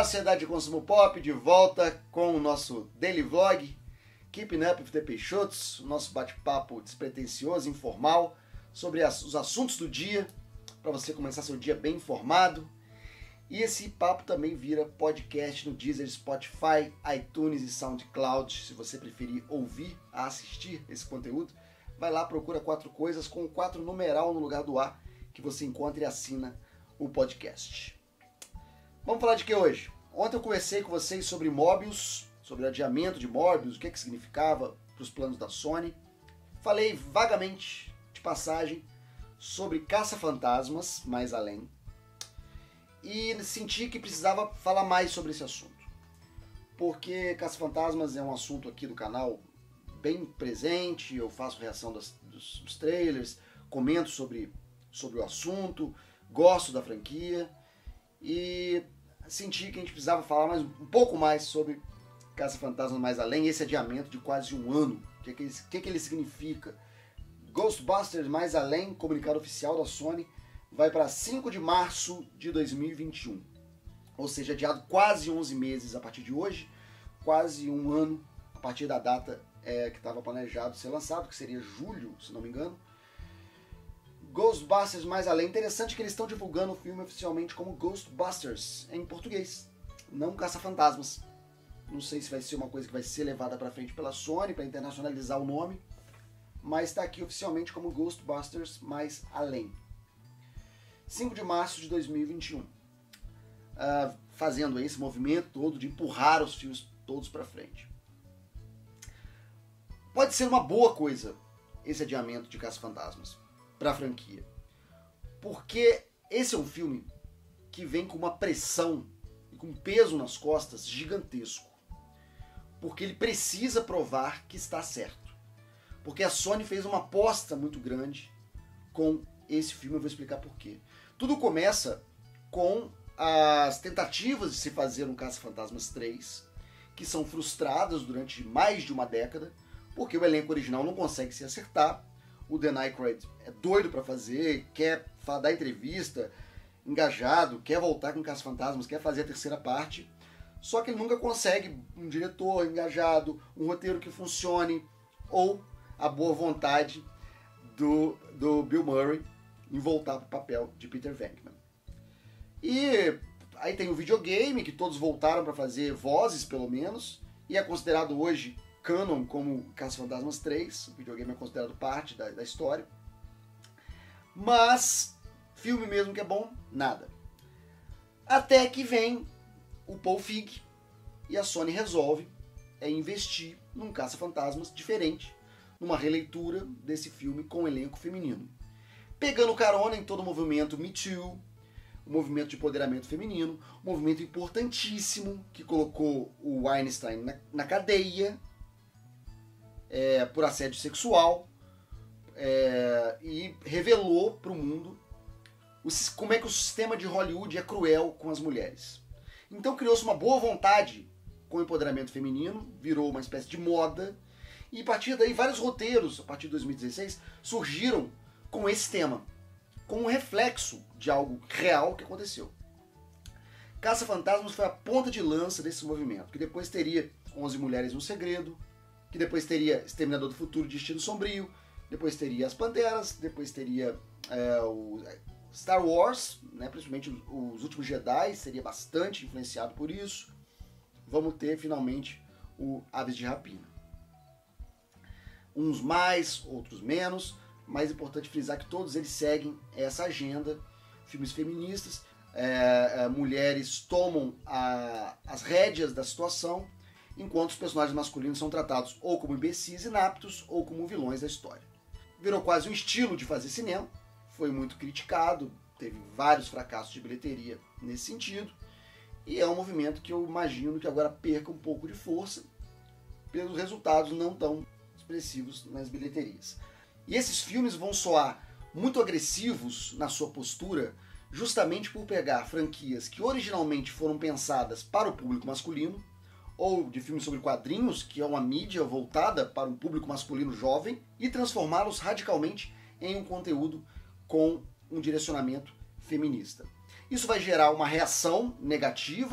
Olá, Sociedade de Consumo Pop, de volta com o nosso Daily Vlog, Keeping Up with the Peixotos, o nosso bate-papo despretensioso, informal, sobre os assuntos do dia, para você começar seu dia bem informado. E esse papo também vira podcast no Deezer, Spotify, iTunes e SoundCloud. Se você preferir ouvir, assistir esse conteúdo, vai lá, procura 4 coisas com 4 numeral no lugar do A, que você encontra e assina o podcast. Vamos falar de que hoje? Ontem eu conversei com vocês sobre Morbius, sobre o adiamento de Morbius, o que significava para os planos da Sony. Falei vagamente, de passagem, sobre Caça-Fantasmas, mais além. E senti que precisava falar mais sobre esse assunto. Porque Caça-Fantasmas é um assunto aqui do canal bem presente, eu faço reação dos trailers, comento sobre o assunto, gosto da franquia. E senti que a gente precisava falar um pouco mais sobre Caça-Fantasmas mais além, esse adiamento de quase um ano. O que ele significa? Ghostbusters mais além, comunicado oficial da Sony, vai para 5 de março de 2021. Ou seja, adiado quase 11 meses a partir de hoje, quase um ano a partir da data que estava planejado ser lançado, que seria julho, se não me engano. Ghostbusters mais além. Interessante que eles estão divulgando o filme oficialmente como Ghostbusters em português, não Caça-Fantasmas. Não sei se vai ser uma coisa que vai ser levada para frente pela Sony para internacionalizar o nome, mas está aqui oficialmente como Ghostbusters mais além. 5 de março de 2021. Fazendo esse movimento todo de empurrar os filmes todos para frente. Pode ser uma boa coisa esse adiamento de Caça-Fantasmas para a franquia, porque esse é um filme que vem com uma pressão e com um peso nas costas gigantesco, porque ele precisa provar que está certo, porque a Sony fez uma aposta muito grande com esse filme. Eu vou explicar por quê. Tudo começa com as tentativas de se fazer um Caça-Fantasmas 3, que são frustradas durante mais de uma década, porque o elenco original não consegue se acertar. O Dan Aykroyd é doido para fazer, quer dar entrevista, engajado, quer voltar com Caça-Fantasmas, quer fazer a terceira parte, só que ele nunca consegue um diretor engajado, um roteiro que funcione, ou a boa vontade do Bill Murray em voltar para o papel de Peter Venkman. E aí tem o videogame, que todos voltaram para fazer vozes, pelo menos, e é considerado hoje canon como Caça-Fantasmas 3, o videogame é considerado parte da história. Mas, filme mesmo que é bom, nada. Até que vem o Paul Feig e a Sony resolve investir num Caça-Fantasmas diferente, numa releitura desse filme com elenco feminino. Pegando carona em todo o movimento Me Too, o movimento de empoderamento feminino, um movimento importantíssimo que colocou o Weinstein na cadeia, por assédio sexual, e revelou para o mundo como é que o sistema de Hollywood é cruel com as mulheres. Então criou-se uma boa vontade com o empoderamento feminino, virou uma espécie de moda, e a partir daí vários roteiros, a partir de 2016, surgiram com esse tema, com um reflexo de algo real que aconteceu. Caça-Fantasmas foi a ponta de lança desse movimento, que depois teria 11 Mulheres no Segredo, que depois teria Exterminador do Futuro, Destino Sombrio, depois teria As Panteras, depois teria o Star Wars, né, principalmente Os Últimos Jedi, seria bastante influenciado por isso. Vamos ter, finalmente, o Aves de Rapina. Uns mais, outros menos, mas é importante frisar que todos eles seguem essa agenda, filmes feministas, mulheres tomam as rédeas da situação, enquanto os personagens masculinos são tratados ou como imbecis inaptos ou como vilões da história. Virou quase um estilo de fazer cinema, foi muito criticado, teve vários fracassos de bilheteria nesse sentido, e é um movimento que eu imagino que agora perca um pouco de força pelos resultados não tão expressivos nas bilheterias. E esses filmes vão soar muito agressivos na sua postura, justamente por pegar franquias que originalmente foram pensadas para o público masculino, ou de filmes sobre quadrinhos, que é uma mídia voltada para um público masculino jovem, e transformá-los radicalmente em um conteúdo com um direcionamento feminista. Isso vai gerar uma reação negativa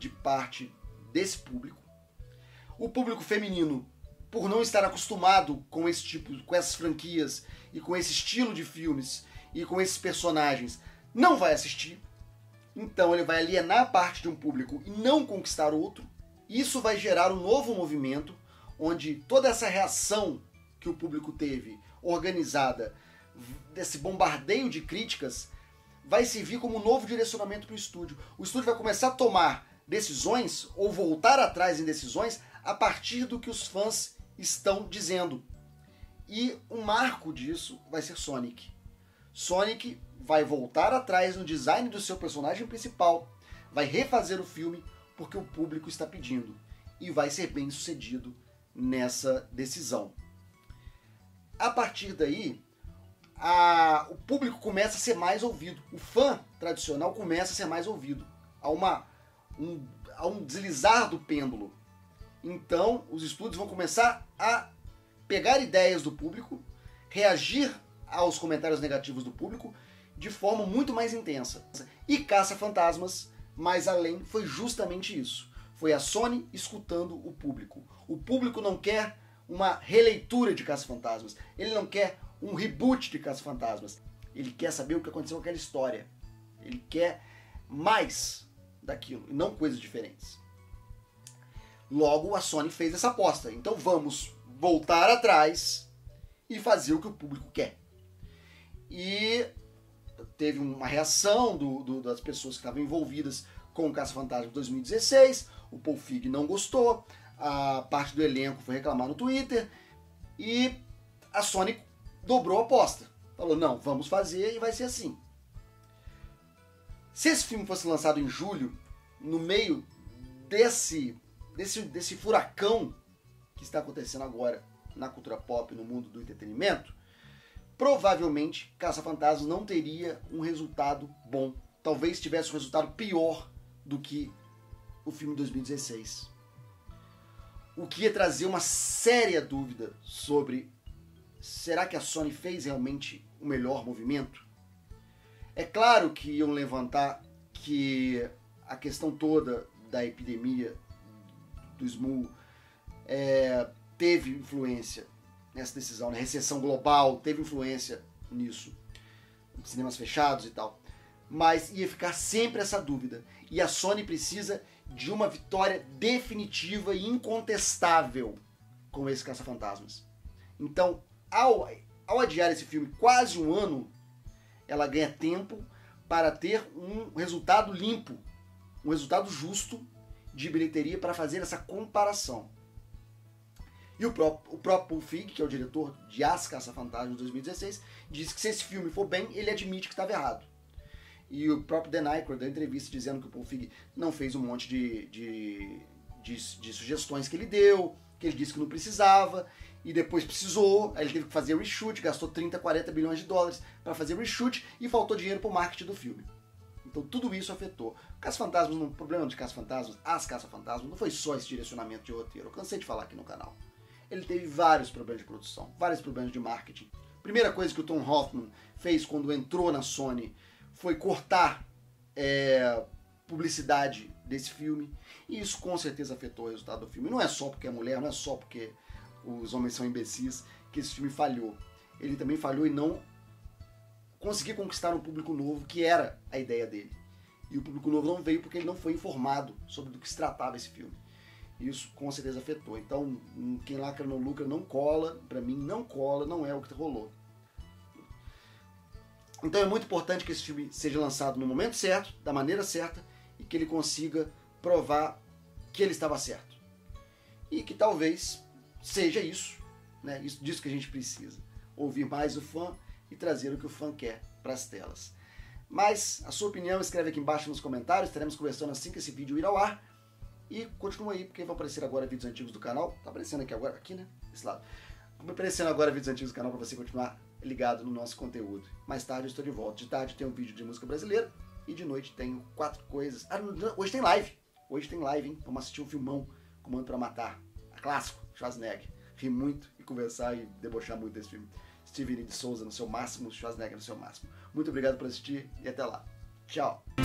de parte desse público. O público feminino, por não estar acostumado com esse tipo, com essas franquias e com esse estilo de filmes e com esses personagens, não vai assistir. Então ele vai alienar parte de um público e não conquistar outro. Isso vai gerar um novo movimento, onde toda essa reação que o público teve, organizada, desse bombardeio de críticas, vai servir como um novo direcionamento para o estúdio. O estúdio vai começar a tomar decisões, ou voltar atrás em decisões, a partir do que os fãs estão dizendo. E um marco disso vai ser Sonic. Sonic vai voltar atrás no design do seu personagem principal, vai refazer o filme porque o público está pedindo, e vai ser bem sucedido nessa decisão. A partir daí, o público começa a ser mais ouvido, o fã tradicional começa a ser mais ouvido, há um deslizar do pêndulo. Então os estúdios vão começar a pegar ideias do público, reagir aos comentários negativos do público de forma muito mais intensa. E Caça-Fantasmas, mais além, foi justamente isso. Foi a Sony escutando o público. O público não quer uma releitura de Caça-Fantasmas. Ele não quer um reboot de Caça-Fantasmas. Ele quer saber o que aconteceu com aquela história. Ele quer mais daquilo, e não coisas diferentes. Logo, a Sony fez essa aposta. Então vamos voltar atrás e fazer o que o público quer. E teve uma reação das pessoas que estavam envolvidas com o Caça-Fantasma 2016. O Paul Feig não gostou. A parte do elenco foi reclamar no Twitter. E a Sony dobrou a aposta. Falou, não, vamos fazer e vai ser assim. Se esse filme fosse lançado em julho, no meio desse furacão que está acontecendo agora na cultura pop, no mundo do entretenimento, provavelmente Caça-Fantasmas não teria um resultado bom. Talvez tivesse um resultado pior do que o filme de 2016. O que ia trazer uma séria dúvida sobre: será que a Sony fez realmente o melhor movimento? É claro que iam levantar que a questão toda da epidemia do SMU teve influência nessa decisão, né? Recessão global teve influência nisso, cinemas fechados e tal, mas ia ficar sempre essa dúvida, e a Sony precisa de uma vitória definitiva e incontestável com esse Caça-Fantasmas. Então, ao adiar esse filme quase um ano, ela ganha tempo para ter um resultado limpo, um resultado justo de bilheteria para fazer essa comparação. E o próprio Paul Feig, que é o diretor de As Caça-Fantasmas 2016, disse que se esse filme for bem, ele admite que estava errado. E o próprio Dan Aykroyd deu entrevista dizendo que o Paul Feig não fez um monte de sugestões que ele deu, que ele disse que não precisava, e depois precisou, aí ele teve que fazer reshoot, gastou 30, 40 bilhões de dólares para fazer reshoot, e faltou dinheiro para o marketing do filme. Então tudo isso afetou. Caça-Fantasmas, o problema de Caça-Fantasmas, As Caça-Fantasmas, não foi só esse direcionamento de roteiro. Eu cansei de falar aqui no canal. Ele teve vários problemas de produção, vários problemas de marketing. Primeira coisa que o Tom Hoffman fez quando entrou na Sony foi cortar publicidade desse filme, e isso com certeza afetou o resultado do filme. Não é só porque é mulher, não é só porque os homens são imbecis que esse filme falhou. Ele também falhou em não conseguir conquistar um público novo, que era a ideia dele. E o público novo não veio porque ele não foi informado sobre do que se tratava esse filme. Isso com certeza afetou. Então, quem lacra não lucra, não cola. Pra mim, não cola, não é o que rolou. Então é muito importante que esse filme seja lançado no momento certo, da maneira certa, e que ele consiga provar que ele estava certo. E que talvez seja isso, né? Disso que a gente precisa. Ouvir mais o fã e trazer o que o fã quer para as telas. Mas a sua opinião escreve aqui embaixo nos comentários, estaremos conversando assim que esse vídeo ir ao ar. E continua aí, porque vão aparecer agora vídeos antigos do canal. Tá aparecendo aqui agora, aqui, né? Desse lado. Vão aparecendo agora vídeos antigos do canal para você continuar ligado no nosso conteúdo. Mais tarde eu estou de volta. De tarde tem um vídeo de música brasileira e de noite tenho 4 coisas. Hoje tem live. Hoje tem live, hein? Vamos assistir um filmão, Comando para Matar. Clássico, Schwarzenegger. Rir muito e conversar e debochar muito desse filme. Steven de Souza no seu máximo, Schwarzenegger no seu máximo. Muito obrigado por assistir e até lá. Tchau.